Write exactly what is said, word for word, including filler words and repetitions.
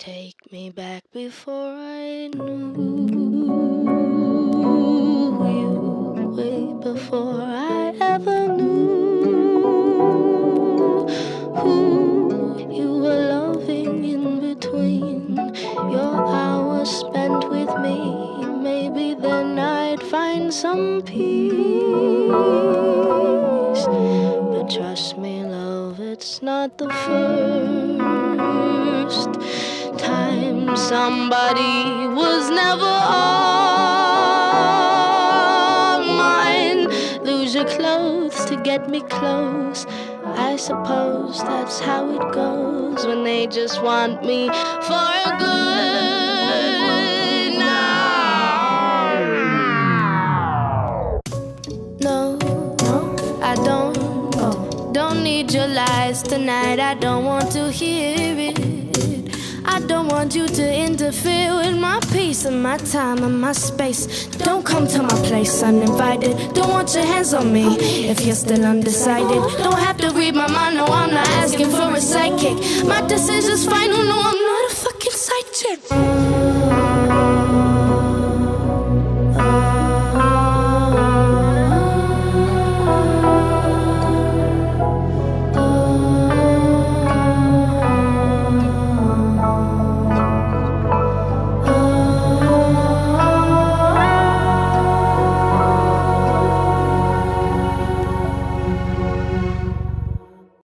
Take me back before I knew you, way before I ever knew who you were loving in between your hours spent with me. Maybe then I'd find some peace. But trust me, love, it's not the first time somebody was never all mine. Lose your clothes to get me close. I suppose that's how it goes when they just want me for a good night. No, no, I don't, don't need your lies tonight. I don't want to hear it. I don't want you to interfere with my peace and my time and my space. Don't come to my place uninvited. Don't want your hands on me if you're still undecided. Don't have to read my mind, no, I'm not asking for a sidekick. My decision's final, no, I'm not a fucking side chick.